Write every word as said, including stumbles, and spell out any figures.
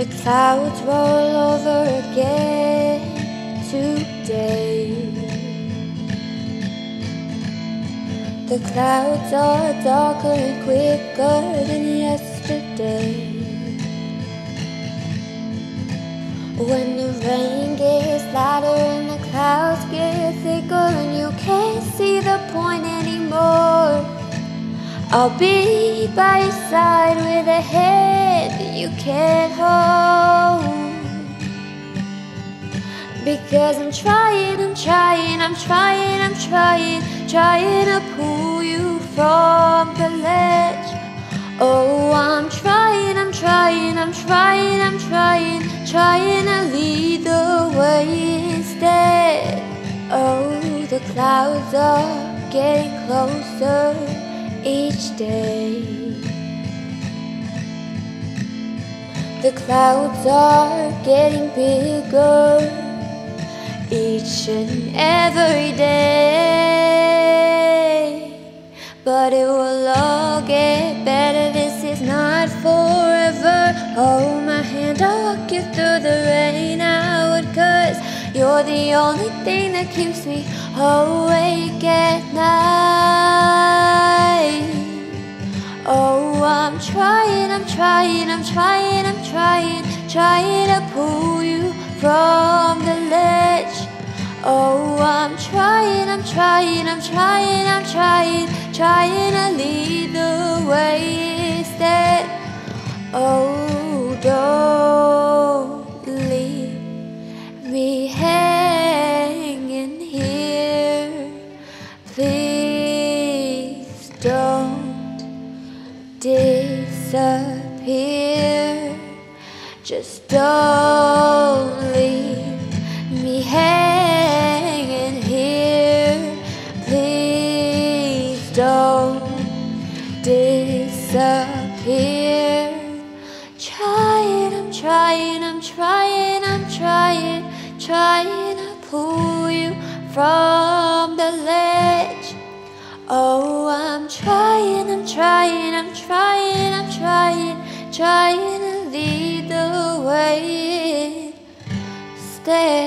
The clouds roll over again today. The clouds are darker and quicker than yesterday. When the rain gets louder and the clouds get thicker and you can't see the point anymore, I'll be by your side with a hand that you can't hold. Because I'm trying, I'm trying, I'm trying, I'm trying, trying to pull you from the ledge. Oh, I'm trying, I'm trying, I'm trying, I'm trying, trying to lead the way instead. Oh, the clouds are getting closer each day. The clouds are getting bigger each and every day. But it will all get better, this is not forever. Hold my hand, I'll walk you through the rain out, 'cause you're the only thing that keeps me awake at night. Oh, I'm trying, I'm trying, I'm trying, I'm trying, trying to pull you from the ledge. Oh, I'm trying, I'm trying, I'm trying, I'm trying, trying to lead the way instead. Oh, don't leave me hanging here. Please don't disappear. Just don't leave me hanging here. Please don't disappear. Trying, I'm trying, I'm trying, I'm trying, trying to pull you from the ledge. Oh, I'm trying, I'm trying, I'm trying, I'm trying, trying to lead the way instead.